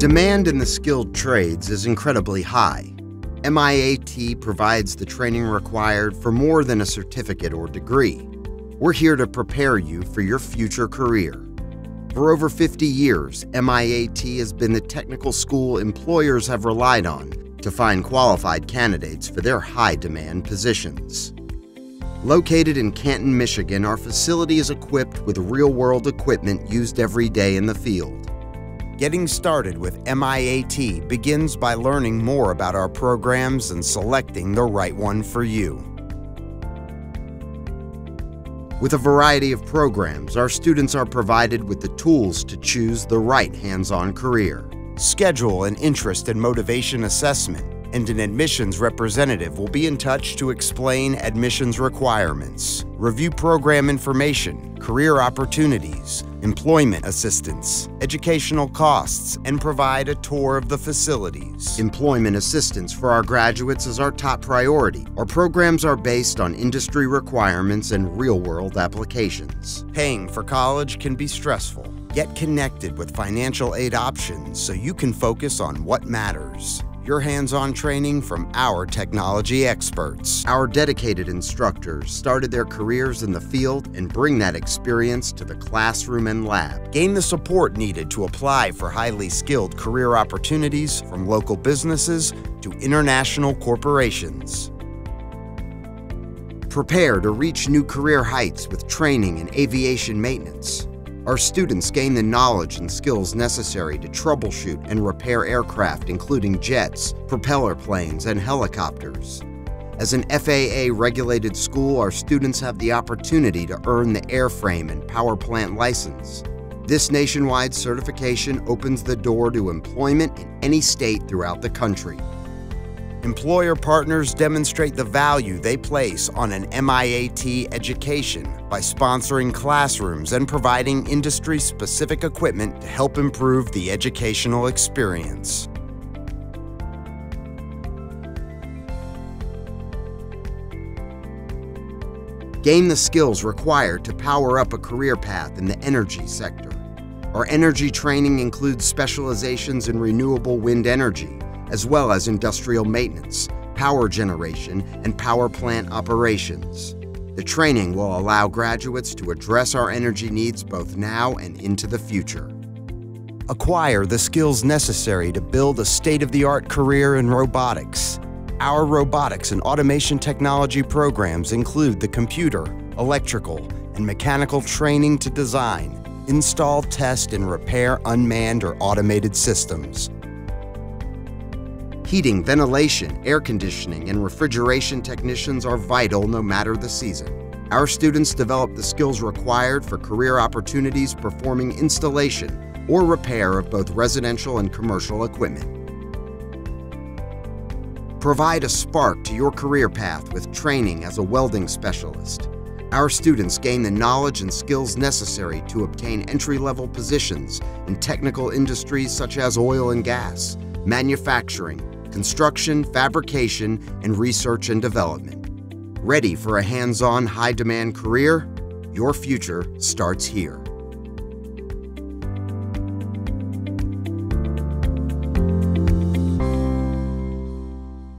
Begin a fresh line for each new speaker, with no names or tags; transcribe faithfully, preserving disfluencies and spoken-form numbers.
demand in the skilled trades is incredibly high. M I A T provides the training required for more than a certificate or degree. We're here to prepare you for your future career. For over fifty years, M I A T has been the technical school employers have relied on to find qualified candidates for their high-demand positions. Located in Canton, Michigan, our facility is equipped with real-world equipment used every day in the field. Getting started with M I A T begins by learning more about our programs and selecting the right one for you. With a variety of programs, our students are provided with the tools to choose the right hands-on career. Schedule an interest and motivation assessment, and an admissions representative will be in touch to explain admissions requirements, review program information, career opportunities, employment assistance, educational costs, and provide a tour of the facilities. Employment assistance for our graduates is our top priority. Our programs are based on industry requirements and real-world applications. Paying for college can be stressful. Get connected with financial aid options so you can focus on what matters. Your hands-on training from our technology experts. Our dedicated instructors started their careers in the field and bring that experience to the classroom and lab. Gain the support needed to apply for highly skilled career opportunities from local businesses to international corporations. Prepare to reach new career heights with training in aviation maintenance. Our students gain the knowledge and skills necessary to troubleshoot and repair aircraft, including jets, propeller planes, and helicopters. As an F A A-regulated school, our students have the opportunity to earn the airframe and power plant license. This nationwide certification opens the door to employment in any state throughout the country. Employer partners demonstrate the value they place on an M I A T education by sponsoring classrooms and providing industry-specific equipment to help improve the educational experience. Gain the skills required to power up a career path in the energy sector. Our energy training includes specializations in renewable wind energy, as well as industrial maintenance, power generation, and power plant operations. The training will allow graduates to address our energy needs both now and into the future. Acquire the skills necessary to build a state-of-the-art career in robotics. Our robotics and automation technology programs include the computer, electrical, and mechanical training to design, install, test, and repair unmanned or automated systems. Heating, ventilation, air conditioning, and refrigeration technicians are vital no matter the season. Our students develop the skills required for career opportunities performing installation or repair of both residential and commercial equipment. Provide a spark to your career path with training as a welding specialist. Our students gain the knowledge and skills necessary to obtain entry-level positions in technical industries such as oil and gas, manufacturing, construction, fabrication, and research and development. Ready for a hands-on, high-demand career? Your future starts here.